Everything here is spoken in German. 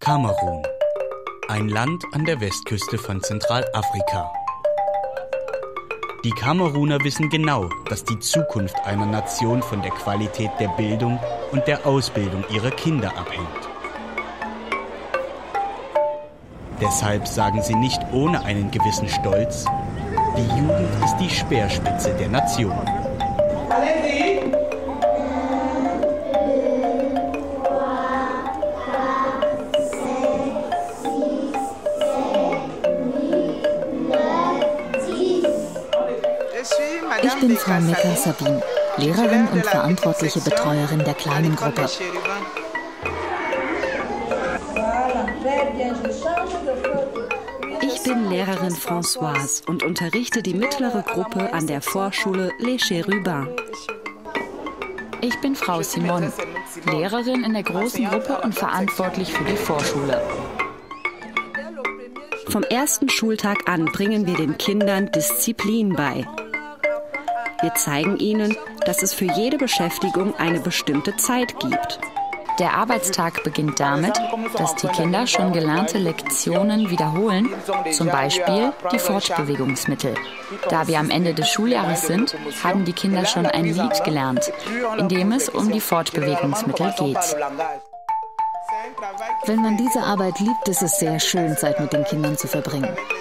Kamerun, ein Land an der Westküste von Zentralafrika. Die Kameruner wissen genau, dass die Zukunft einer Nation von der Qualität der Bildung und der Ausbildung ihrer Kinder abhängt. Deshalb sagen sie nicht ohne einen gewissen Stolz: Die Jugend ist die Speerspitze der Nation. Ich bin Frau Mecca Sabine, Lehrerin und verantwortliche Betreuerin der kleinen Gruppe. Ich bin Lehrerin Françoise und unterrichte die mittlere Gruppe an der Vorschule Les Chérubins. Ich bin Frau Simon, Lehrerin in der großen Gruppe und verantwortlich für die Vorschule. Vom ersten Schultag an bringen wir den Kindern Disziplin bei. Wir zeigen ihnen, dass es für jede Beschäftigung eine bestimmte Zeit gibt. Der Arbeitstag beginnt damit, dass die Kinder schon gelernte Lektionen wiederholen, zum Beispiel die Fortbewegungsmittel. Da wir am Ende des Schuljahres sind, haben die Kinder schon ein Lied gelernt, in dem es um die Fortbewegungsmittel geht. Wenn man diese Arbeit liebt, ist es sehr schön, Zeit mit den Kindern zu verbringen.